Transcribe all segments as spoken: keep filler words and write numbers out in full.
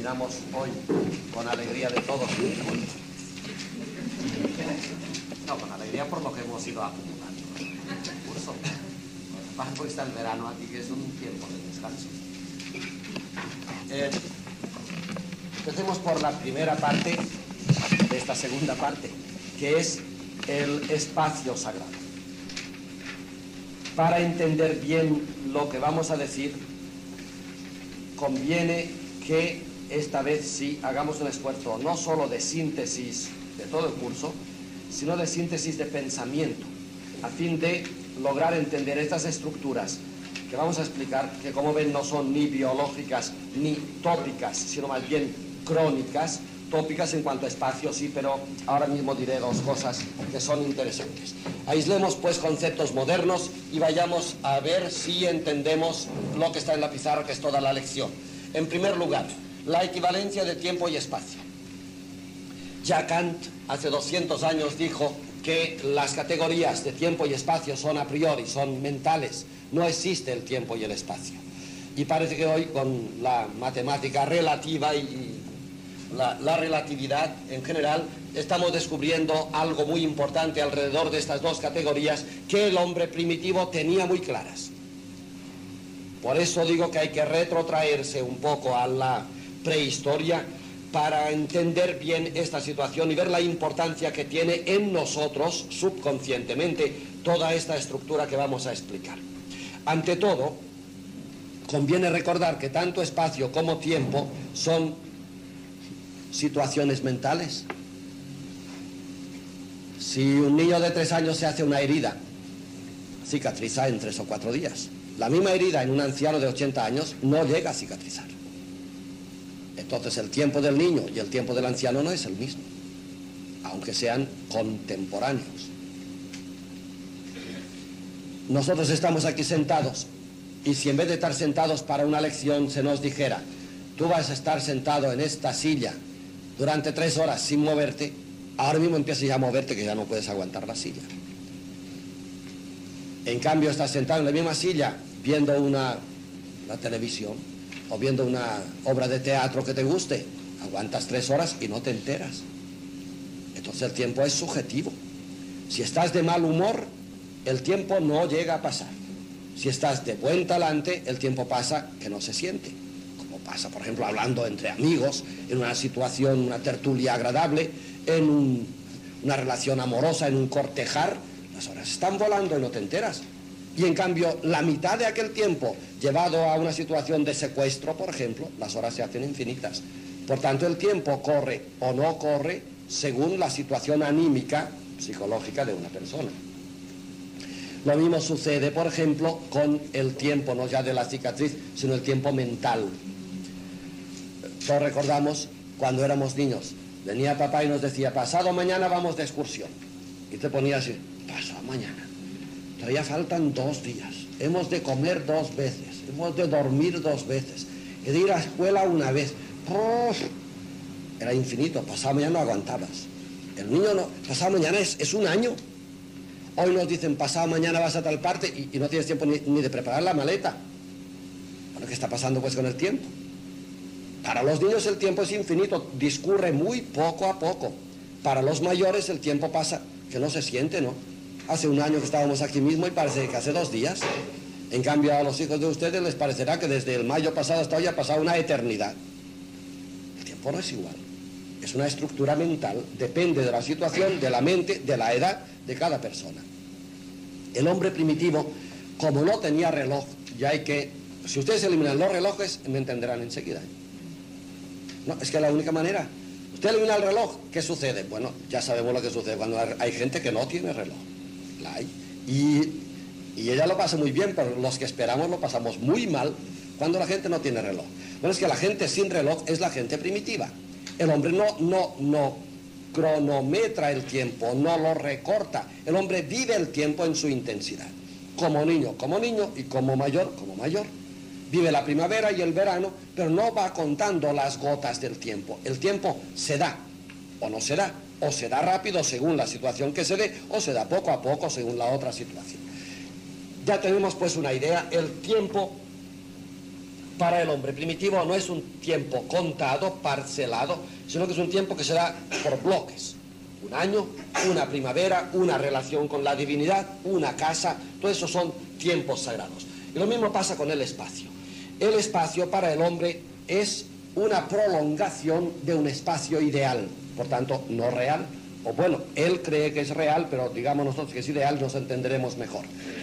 terminamos hoy con alegría de todos. No, con alegría por lo que hemos ido acumulando en el curso. Porque está el verano aquí, que es un tiempo de descanso. Eh, empecemos por la primera parte de esta segunda parte, que es el espacio sagrado. Para entender bien lo que vamos a decir, conviene que esta vez sí hagamos un esfuerzo no solo de síntesis de todo el curso, sino de síntesis de pensamiento, a fin de lograr entender estas estructuras que vamos a explicar, que como ven no son ni biológicas ni tópicas, sino más bien crónicas. Tópicas en cuanto a espacio, sí, pero ahora mismo diré dos cosas que son interesantes. Aislemos pues conceptos modernos y vayamos a ver si entendemos lo que está en la pizarra, que es toda la lección. En primer lugar, la equivalencia de tiempo y espacio. Ya Kant, hace doscientos años, dijo que las categorías de tiempo y espacio son a priori, son mentales. No existe el tiempo y el espacio. Y parece que hoy, con la matemática relativa y La, la relatividad en general, estamos descubriendo algo muy importante alrededor de estas dos categorías que el hombre primitivo tenía muy claras. Por eso digo que hay que retrotraerse un poco a la prehistoria para entender bien esta situación y ver la importancia que tiene en nosotros subconscientemente toda esta estructura que vamos a explicar. Ante todo, conviene recordar que tanto espacio como tiempo son situaciones mentales. Si un niño de tres años se hace una herida, cicatriza en tres o cuatro días. La misma herida en un anciano de ochenta años no llega a cicatrizar. Entonces el tiempo del niño y el tiempo del anciano no es el mismo, aunque sean contemporáneos. Nosotros estamos aquí sentados, y si en vez de estar sentados para una lección se nos dijera: tú vas a estar sentado en esta silla durante tres horas sin moverte, ahora mismo empiezas ya a moverte, que ya no puedes aguantar la silla. En cambio, estás sentado en la misma silla viendo una, una televisión o viendo una obra de teatro que te guste, aguantas tres horas y no te enteras. Entonces el tiempo es subjetivo. Si estás de mal humor, el tiempo no llega a pasar. Si estás de buen talante, el tiempo pasa que no se siente. Pasa, por ejemplo, hablando entre amigos, en una situación, una tertulia agradable, en un, una relación amorosa, en un cortejar, las horas están volando y no te enteras. Y en cambio, la mitad de aquel tiempo, llevado a una situación de secuestro, por ejemplo, las horas se hacen infinitas. Por tanto, el tiempo corre o no corre según la situación anímica, psicológica de una persona. Lo mismo sucede, por ejemplo, con el tiempo, no ya de la cicatriz, sino el tiempo mental. Todos recordamos cuando éramos niños, venía papá y nos decía: pasado mañana vamos de excursión, y te ponías así: pasado mañana, todavía faltan dos días, hemos de comer dos veces, hemos de dormir dos veces, y de ir a la escuela una vez. ¡Uf! Era infinito, pasado mañana no aguantabas. El niño no, pasado mañana es, es un año. Hoy nos dicen: pasado mañana vas a tal parte, y, y no tienes tiempo ni, ni de preparar la maleta. Bueno, ¿qué está pasando pues con el tiempo? Para los niños el tiempo es infinito, discurre muy poco a poco. Para los mayores el tiempo pasa que no se siente, ¿no? Hace un año que estábamos aquí mismo y parece que hace dos días. En cambio, a los hijos de ustedes les parecerá que desde el mayo pasado hasta hoy ha pasado una eternidad. El tiempo no es igual. Es una estructura mental, depende de la situación, de la mente, de la edad de cada persona. El hombre primitivo, como no tenía reloj, ya hay que... Si ustedes eliminan los relojes, me entenderán enseguida. No, es que es la única manera. Usted elimina el reloj, ¿qué sucede? Bueno, ya sabemos lo que sucede cuando hay gente que no tiene reloj. La hay. Y, y ella lo pasa muy bien, pero los que esperamos lo pasamos muy mal cuando la gente no tiene reloj. Bueno, es que la gente sin reloj es la gente primitiva. El hombre no, no, no cronometra el tiempo, no lo recorta. El hombre vive el tiempo en su intensidad. Como niño, como niño, y como mayor, como mayor. Vive la primavera y el verano, pero no va contando las gotas del tiempo. El tiempo se da o no se da, o se da rápido según la situación que se dé, o se da poco a poco según la otra situación. Ya tenemos pues una idea. El tiempo para el hombre primitivo no es un tiempo contado, parcelado, sino que es un tiempo que se da por bloques. Un año, una primavera, una relación con la divinidad, una casa, todo eso son tiempos sagrados. Y lo mismo pasa con el espacio. El espacio para el hombre es una prolongación de un espacio ideal, por tanto no real, o bueno, él cree que es real, pero digamos nosotros que es ideal, nos entenderemos mejor.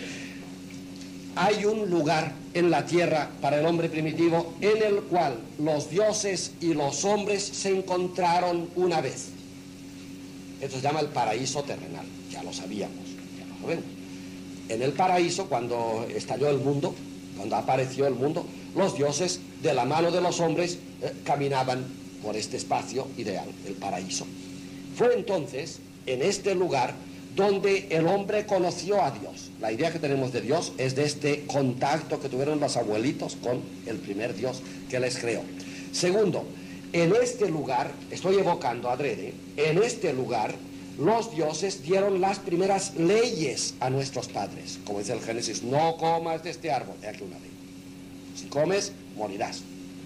Hay un lugar en la tierra para el hombre primitivo en el cual los dioses y los hombres se encontraron una vez. Esto se llama el paraíso terrenal, ya lo sabíamos, ya lo sabemos. En el paraíso, cuando estalló el mundo, cuando apareció el mundo, los dioses de la mano de los hombres eh, caminaban por este espacio ideal, el paraíso. Fue entonces en este lugar donde el hombre conoció a Dios. La idea que tenemos de Dios es de este contacto que tuvieron los abuelitos con el primer Dios que les creó. Segundo, en este lugar, estoy evocando adrede, en este lugar los dioses dieron las primeras leyes a nuestros padres. Como dice el Génesis, no comas de este árbol, he aquí una ley. Si comes, morirás.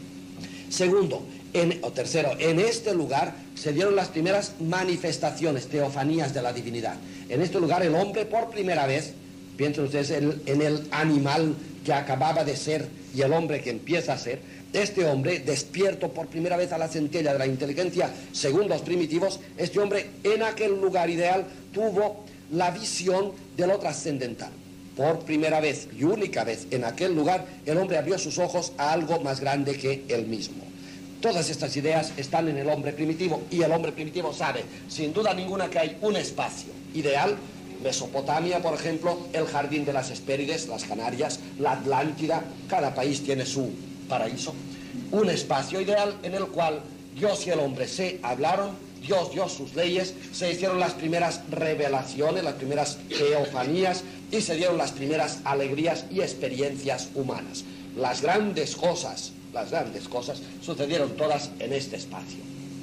Segundo, en, o tercero, en este lugar se dieron las primeras manifestaciones, teofanías de la divinidad. En este lugar el hombre por primera vez, piensen ustedes en, en el animal que acababa de ser y el hombre que empieza a ser, este hombre despierto por primera vez a la centella de la inteligencia, según los primitivos, este hombre en aquel lugar ideal tuvo la visión de lo trascendental. Por primera vez y única vez en aquel lugar, el hombre abrió sus ojos a algo más grande que él mismo. Todas estas ideas están en el hombre primitivo y el hombre primitivo sabe, sin duda ninguna, que hay un espacio ideal. Mesopotamia, por ejemplo, el jardín de las Hespérides, las Canarias, la Atlántida, cada país tiene su paraíso. Un espacio ideal en el cual Dios y el hombre se hablaron, Dios dio sus leyes, se hicieron las primeras revelaciones, las primeras teofanías y se dieron las primeras alegrías y experiencias humanas. Las grandes cosas, las grandes cosas sucedieron todas en este espacio.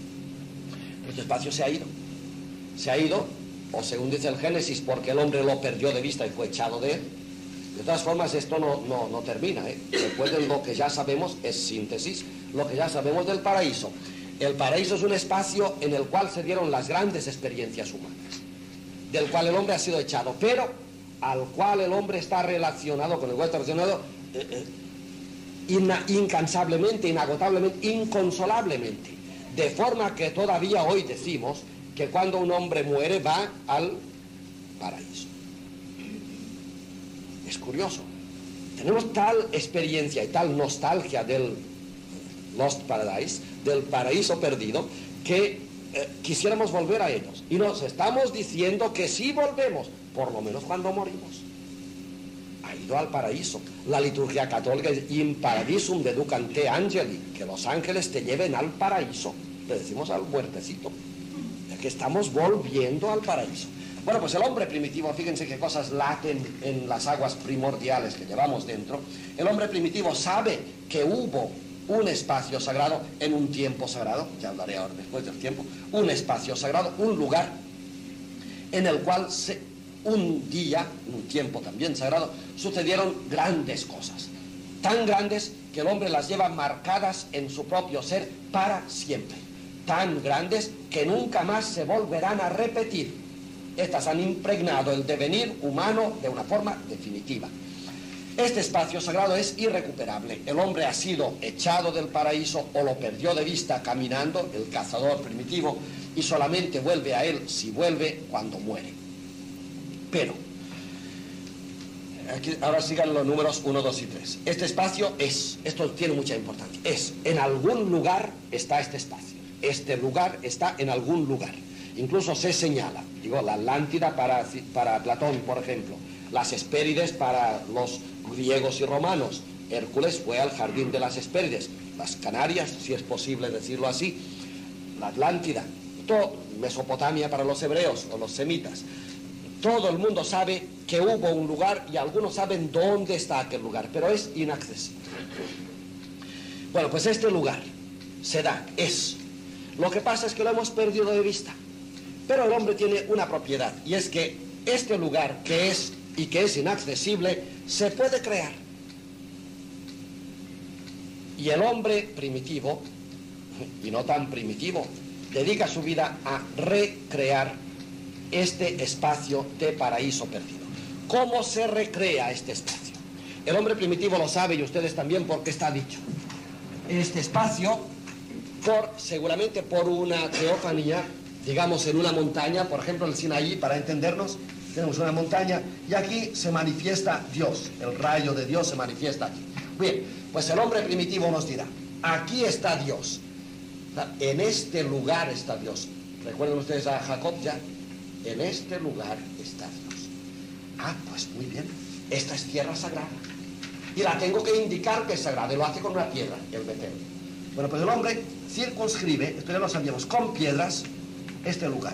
Este espacio se ha ido, se ha ido, o según dice el Génesis, porque el hombre lo perdió de vista y fue echado de él. De todas formas, esto no, no, no termina, ¿eh? Después de lo que ya sabemos, es síntesis, lo que ya sabemos del paraíso. El paraíso es un espacio en el cual se dieron las grandes experiencias humanas, del cual el hombre ha sido echado, pero al cual el hombre está relacionado, con el cual está relacionado eh, eh, ina, incansablemente, inagotablemente, inconsolablemente, de forma que todavía hoy decimos que cuando un hombre muere va al paraíso. Es curioso. Tenemos tal experiencia y tal nostalgia del Lost Paradise, del paraíso perdido, que eh, quisiéramos volver a ellos. Y nos estamos diciendo que sí volvemos, por lo menos cuando morimos. Ha ido al paraíso. La liturgia católica dice, in paradisum deducant te angeli, que los ángeles te lleven al paraíso. Le decimos al muertecito, ya que estamos volviendo al paraíso. Bueno, pues el hombre primitivo, fíjense qué cosas laten en las aguas primordiales que llevamos dentro. El hombre primitivo sabe que hubo un espacio sagrado en un tiempo sagrado, ya hablaré ahora después del tiempo, un espacio sagrado, un lugar en el cual se, un día, un tiempo también sagrado, sucedieron grandes cosas, tan grandes que el hombre las lleva marcadas en su propio ser para siempre, tan grandes que nunca más se volverán a repetir. Estas han impregnado el devenir humano de una forma definitiva. Este espacio sagrado es irrecuperable. El hombre ha sido echado del paraíso o lo perdió de vista caminando, el cazador primitivo, y solamente vuelve a él, si vuelve, cuando muere. Pero, aquí, ahora sigan los números uno, dos y tres. Este espacio es, esto tiene mucha importancia, es, en algún lugar está este espacio. Este lugar está en algún lugar. Incluso se señala, digo, la Atlántida para, para Platón, por ejemplo, las Hespérides para los griegos y romanos, Hércules fue al jardín de las Hespérides, las Canarias, si es posible decirlo así, la Atlántida, todo, Mesopotamia para los hebreos o los semitas. Todo el mundo sabe que hubo un lugar y algunos saben dónde está aquel lugar, pero es inaccesible. Bueno, pues este lugar se da, es. Lo que pasa es que lo hemos perdido de vista. Pero el hombre tiene una propiedad, y es que este lugar que es y que es inaccesible, se puede crear. Y el hombre primitivo, y no tan primitivo, dedica su vida a recrear este espacio de paraíso perdido. ¿Cómo se recrea este espacio? El hombre primitivo lo sabe y ustedes también porque está dicho. Este espacio, por, seguramente por una teofanía, digamos en una montaña, por ejemplo el Sinaí, para entendernos, tenemos una montaña y aquí se manifiesta Dios, el rayo de Dios se manifiesta aquí. Bien, pues el hombre primitivo nos dirá, aquí está Dios, en este lugar está Dios. ¿Recuerdan ustedes a Jacob ya? En este lugar está Dios. Ah, pues muy bien, esta es tierra sagrada y la tengo que indicar que es sagrada y lo hace con una piedra, el Betel. Bueno, pues el hombre circunscribe, esto ya lo sabíamos, con piedras este lugar.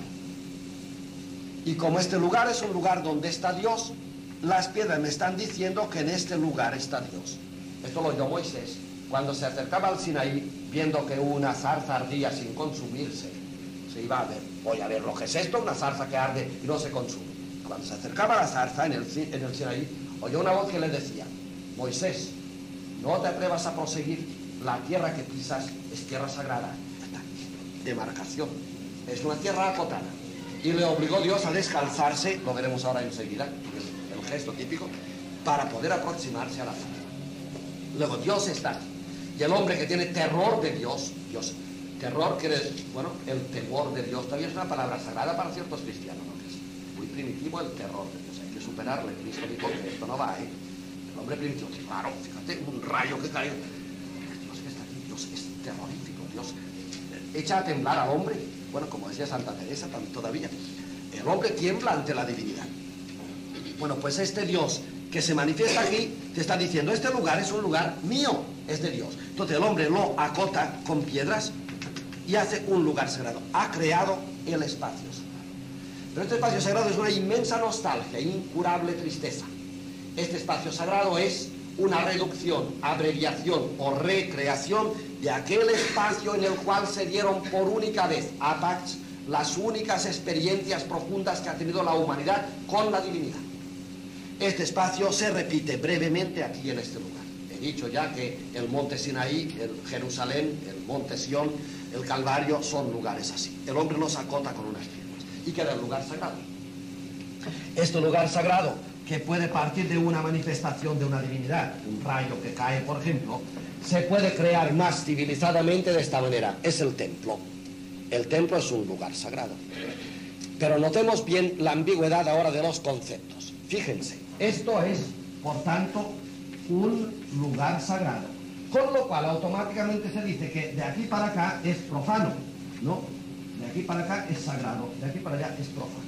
Y como este lugar es un lugar donde está Dios, las piedras me están diciendo que en este lugar está Dios. Esto lo oyó Moisés cuando se acercaba al Sinaí, viendo que una zarza ardía sin consumirse. Se iba a ver, voy a ver lo que es esto, una zarza que arde y no se consume. Cuando se acercaba a la zarza en el, en el Sinaí, oyó una voz que le decía, Moisés, no te atrevas a proseguir, la tierra que pisas es tierra sagrada. Demarcación, es una tierra acotada. Y le obligó Dios a descalzarse, lo veremos ahora enseguida, el, el gesto típico, para poder aproximarse a la zarza. Luego Dios está aquí. Y el hombre que tiene terror de Dios, Dios, terror quiere decir, bueno, el temor de Dios todavía es una palabra sagrada para ciertos cristianos, ¿no? Que es muy primitivo el terror de Dios, hay que superarle. Cristo dijo que esto no va, ¿eh? El hombre primitivo, claro, fíjate, un rayo que cae. Dios que está aquí, Dios es terrorífico, Dios echa a temblar al hombre. Bueno, como decía Santa Teresa todavía, el hombre tiembla ante la divinidad. Bueno, pues este Dios que se manifiesta aquí te está diciendo, este lugar es un lugar mío, es de Dios. Entonces el hombre lo acota con piedras y hace un lugar sagrado. Ha creado el espacio sagrado. Pero este espacio sagrado es una inmensa nostalgia, incurable tristeza. Este espacio sagrado es una reducción, abreviación o recreación de aquel espacio en el cual se dieron por única vez, apax, las únicas experiencias profundas que ha tenido la humanidad con la divinidad. Este espacio se repite brevemente aquí en este lugar. He dicho ya que el monte Sinaí, el Jerusalén, el monte Sión, el Calvario son lugares así. El hombre los acota con unas piedras y queda el lugar sagrado. Este lugar sagrado, que puede partir de una manifestación de una divinidad, un rayo que cae, por ejemplo, se puede crear más civilizadamente de esta manera. Es el templo. El templo es un lugar sagrado. Pero notemos bien la ambigüedad ahora de los conceptos. Fíjense, esto es, por tanto, un lugar sagrado. Con lo cual, automáticamente se dice que de aquí para acá es profano, ¿no? De aquí para acá es sagrado, de aquí para allá es profano.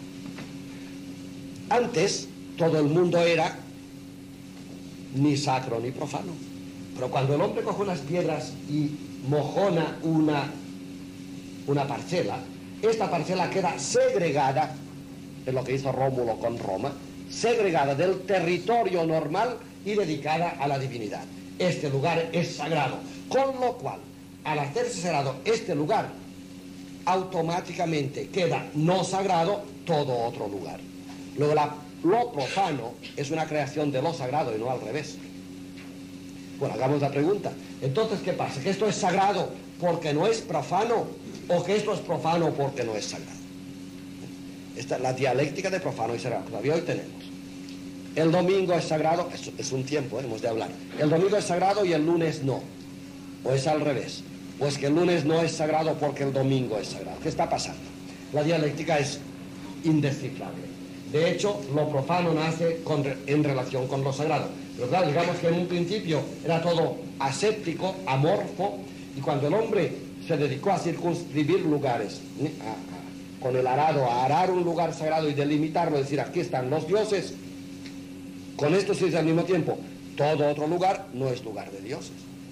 Antes, todo el mundo era ni sacro ni profano. Pero cuando el hombre coge unas piedras y mojona una, una parcela, esta parcela queda segregada, es lo que hizo Rómulo con Roma, segregada del territorio normal y dedicada a la divinidad. Este lugar es sagrado, con lo cual, al hacerse sagrado este lugar, automáticamente queda no sagrado todo otro lugar. Luego la Lo profano es una creación de lo sagrado y no al revés. Bueno, hagamos la pregunta. Entonces, ¿qué pasa? ¿Que esto es sagrado porque no es profano o que esto es profano porque no es sagrado? Esta es la dialéctica de profano y sagrado. Todavía hoy tenemos. El domingo es sagrado, es, es un tiempo, ¿eh? Hemos de hablar. El domingo es sagrado y el lunes no. O es al revés. O es que el lunes no es sagrado porque el domingo es sagrado. ¿Qué está pasando? La dialéctica es indescifrable. De hecho, lo profano nace con, en relación con lo sagrado. Pero claro, digamos que en un principio era todo aséptico, amorfo, y cuando el hombre se dedicó a circunscribir lugares, a, a, con el arado, a arar un lugar sagrado y delimitarlo, decir, aquí están los dioses, con esto se dice al mismo tiempo, todo otro lugar no es lugar de dioses.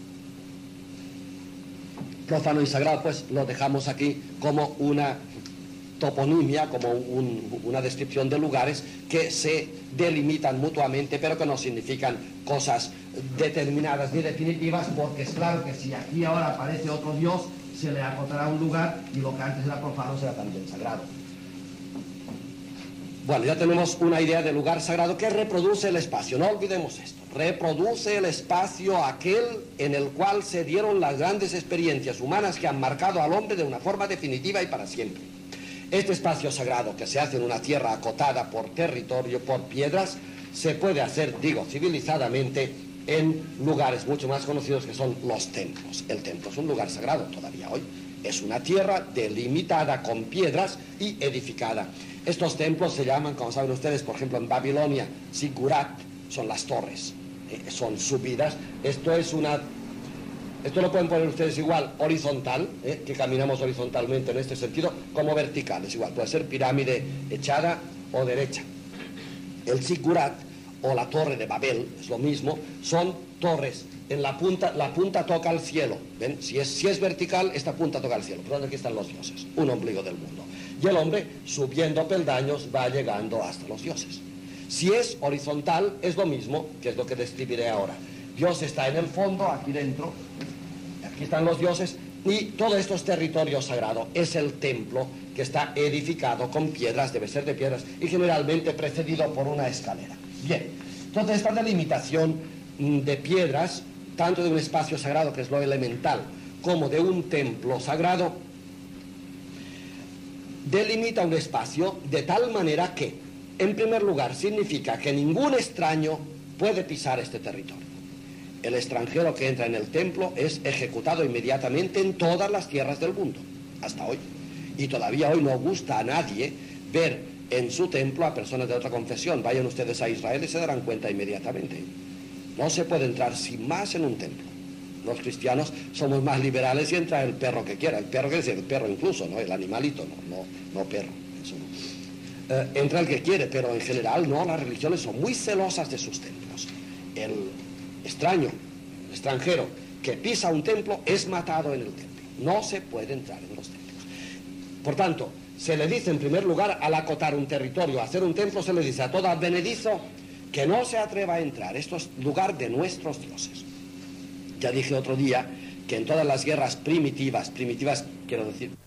Profano y sagrado, pues lo dejamos aquí como una toponimia, como un, una descripción de lugares que se delimitan mutuamente, pero que no significan cosas determinadas ni definitivas, porque es claro que si aquí ahora aparece otro dios, se le acotará un lugar y lo que antes era profano será también sagrado. Bueno, ya tenemos una idea de lugar sagrado que reproduce el espacio. No olvidemos esto. Reproduce el espacio aquel en el cual se dieron las grandes experiencias humanas que han marcado al hombre de una forma definitiva y para siempre. Este espacio sagrado que se hace en una tierra acotada por territorio, por piedras, se puede hacer, digo, civilizadamente, en lugares mucho más conocidos que son los templos. El templo es un lugar sagrado todavía hoy. Es una tierra delimitada con piedras y edificada. Estos templos se llaman, como saben ustedes, por ejemplo en Babilonia, Ziggurat, son las torres, eh, son subidas. Esto es una... Esto lo pueden poner ustedes igual horizontal, eh, que caminamos horizontalmente en este sentido, como vertical. Es igual, puede ser pirámide echada o derecha. El Ziggurat o la torre de Babel, es lo mismo, son torres. En la punta, la punta toca al cielo. ¿Ven? Si es, si es vertical, esta punta toca al cielo. Por donde aquí están los dioses, un ombligo del mundo. Y el hombre, subiendo peldaños, va llegando hasta los dioses. Si es horizontal, es lo mismo, que es lo que describiré ahora. Dios está en el fondo, aquí dentro, aquí están los dioses, y todo esto es territorio sagrado. Es el templo que está edificado con piedras, debe ser de piedras, y generalmente precedido por una escalera. Bien, entonces esta delimitación de piedras, tanto de un espacio sagrado, que es lo elemental, como de un templo sagrado, delimita un espacio de tal manera que, en primer lugar, significa que ningún extraño puede pisar este territorio. El extranjero que entra en el templo es ejecutado inmediatamente en todas las tierras del mundo, hasta hoy. Y todavía hoy no gusta a nadie ver en su templo a personas de otra confesión. Vayan ustedes a Israel y se darán cuenta inmediatamente. No se puede entrar sin más en un templo. Los cristianos somos más liberales y entra el perro que quiera. El perro quiere decir el perro incluso, ¿no? El animalito, no, no, no perro. Eso no. Eh, entra el que quiere, pero en general no, las religiones son muy celosas de sus templos. El extraño, el extranjero que pisa un templo es matado en el templo. No se puede entrar en los templos. Por tanto, se le dice en primer lugar, al acotar un territorio, hacer un templo, se le dice a todo advenedizo que no se atreva a entrar. Esto es lugar de nuestros dioses. Ya dije otro día que en todas las guerras primitivas, primitivas quiero decir